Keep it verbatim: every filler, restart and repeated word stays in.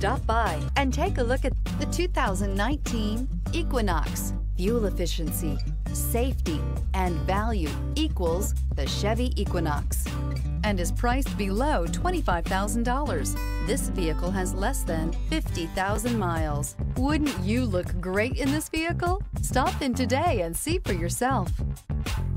Stop by and take a look at the two thousand nineteen Equinox. Fuel efficiency, safety, and value equals the Chevy Equinox and is priced below twenty-five thousand dollars. This vehicle has less than fifty thousand miles. Wouldn't you look great in this vehicle? Stop in today and see for yourself.